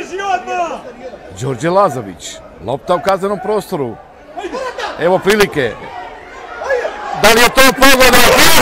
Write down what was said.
Đorđe Lazović, lopta u kaznenom prostoru. Evo prilike. Da li je to pogodak?